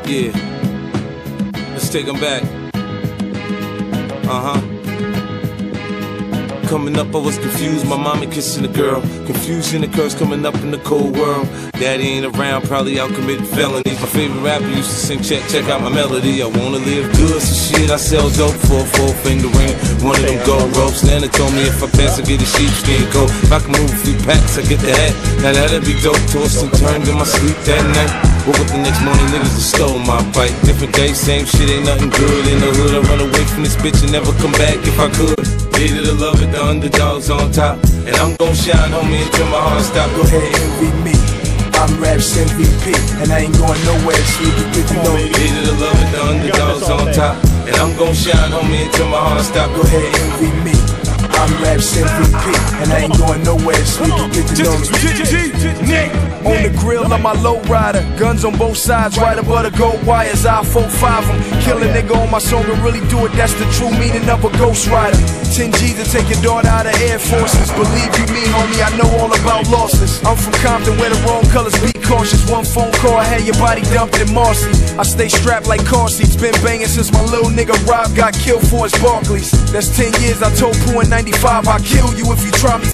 Yeah. Let's take them back. Coming up, I was confused. My mama kissing a girl. Confusion occurs coming up in the cold world. Daddy ain't around, probably out committing felonies. My favorite rapper used to sing, check out my melody. I wanna live good, so shit, I sell dope for a 4-finger ring. One of them gold ropes. Nana told me if I pass, I get a sheepskin coat. If I can move a few packs, I get the hat. Now that'd be dope. Tossed and turned in my sleep that night. Woke up the next morning, niggas that stole my bike. Different day, same shit, ain't nothing good. In the hood, I run away from this bitch and never come back if I could. Hated to love it, the underdogs on top. And I'm gon' shine, homie, until my heart stop. Go ahead, envy me. I'm Raps MVP, and I ain't going nowhere, so you can get to know me. Hated to love it, the underdogs on top. And I'm gon' shine, homie, until my heart stop. Go ahead, envy me. I'm Raps MVP, and I ain't going nowhere, so you can get to know me. On the grill of my low rider, guns on both sides, right above the gold wires. I 4-5 them, kill a nigga on my song and really do it. That's the true meaning of a ghost rider. 10 G's to take your daughter out of Air Forces. Believe you me, homie, I know all about losses. I'm from Compton where the wrong colors, be cautious. One phone call, I had your body dumped in Marcy. I stay strapped like car seats, been banging since my little nigga Rob got killed for his Barclays. That's 10 years, I told Pooh in 95, I'll kill you if you try me.